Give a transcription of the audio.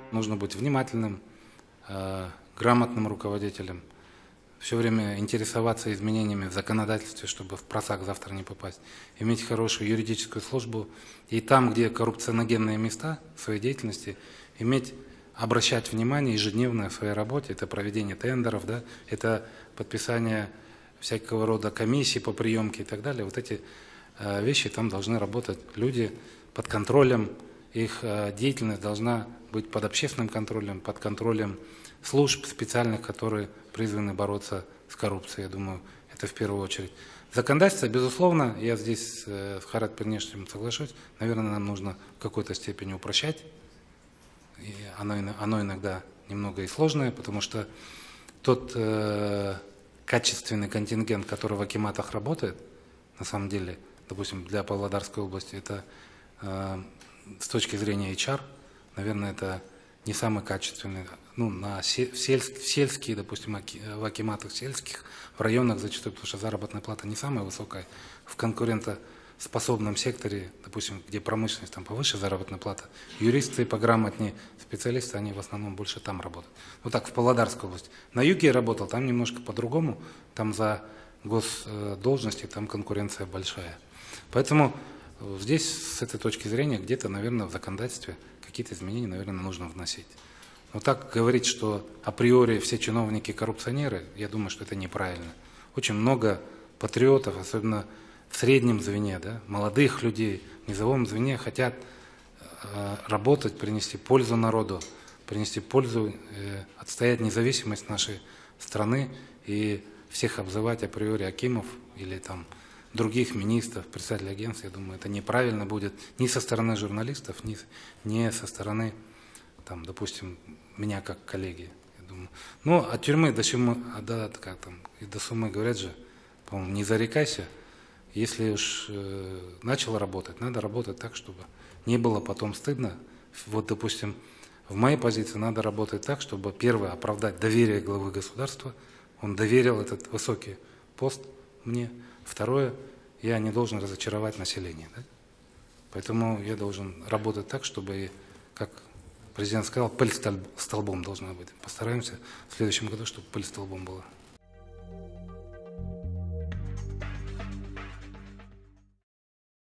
Нужно быть внимательным, грамотным руководителем, все время интересоваться изменениями в законодательстве, чтобы в просак завтра не попасть, иметь хорошую юридическую службу и там, где коррупционогенные места в своей деятельности, обращать внимание ежедневно в своей работе, это проведение тендеров, да, это подписание всякого рода комиссий по приемке и так далее. Вот эти вещи там должны работать люди под контролем, их деятельность должна быть под общественным контролем, под контролем служб специальных, которые призваны бороться с коррупцией, я думаю, это в первую очередь. Законодательство, безусловно, я здесь с Харат Пернешевым соглашусь, наверное, нам нужно в какой-то степени упрощать. И оно иногда немного и сложное, потому что тот качественный контингент, который в акиматах работает, на самом деле, допустим, для Павлодарской области, это с точки зрения HR, наверное, это не самый качественный. Ну, в сельские, допустим, в акиматах сельских, в районах зачастую, потому что заработная плата не самая высокая. В конкурентоспособном секторе, допустим, где промышленность, там повыше заработная плата, юристы пограмотнее, специалисты, они в основном больше там работают. Вот так в Павлодарской области. На юге я работал, там немножко по-другому, там за госдолжности, там конкуренция большая. Поэтому здесь, с этой точки зрения, где-то, наверное, в законодательстве какие-то изменения, наверное, нужно вносить. Но так говорить, что априори все чиновники коррупционеры, я думаю, что это неправильно. Очень много патриотов, особенно в среднем звене, да, молодых людей, в низовом звене хотят работать, принести пользу народу, принести пользу, отстоять независимость нашей страны и всех обзывать априори акимов или там других министров, председателей агентств. Я думаю, это неправильно будет ни со стороны журналистов, ни со стороны, там, допустим, меня как коллеги. Я думаю. Ну, от тюрьмы до суммы говорят же, по-моему, не зарекайся. Если уж начал работать, надо работать так, чтобы не было потом стыдно. Вот, допустим, в моей позиции надо работать так, чтобы, первое, оправдать доверие главы государства. Он доверил этот высокий пост мне. Второе, я не должен разочаровать население. Да? Поэтому я должен работать так, чтобы, как президент сказал, пыль столбом должна быть. Постараемся в следующем году, чтобы пыль столбом была.